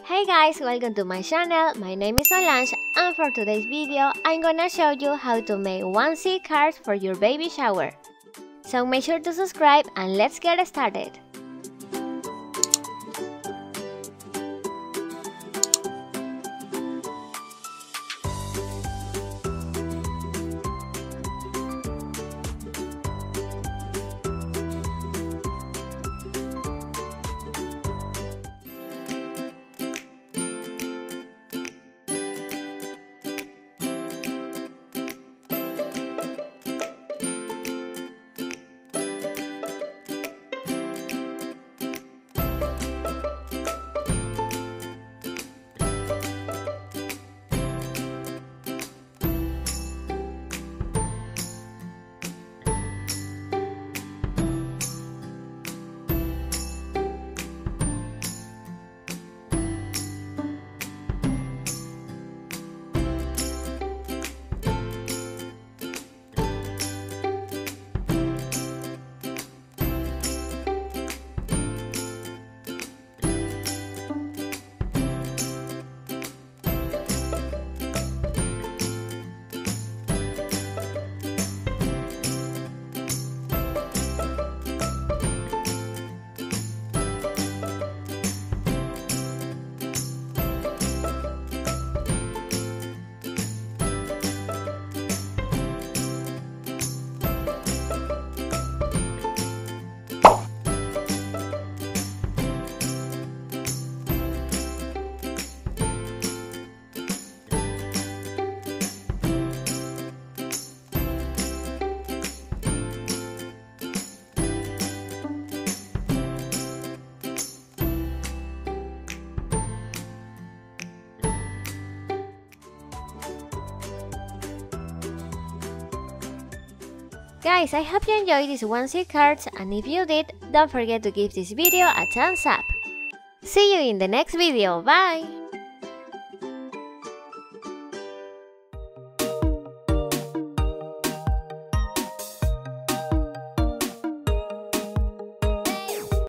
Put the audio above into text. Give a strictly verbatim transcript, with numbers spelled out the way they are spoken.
Hey guys, welcome to my channel. My name is Solange, and for today's video I'm gonna show you how to make onesie cards for your baby shower. So make sure to subscribe and let's get started. Guys, I hope you enjoyed these onesie cards, and if you did, don't forget to give this video a thumbs up. See you in the next video, bye!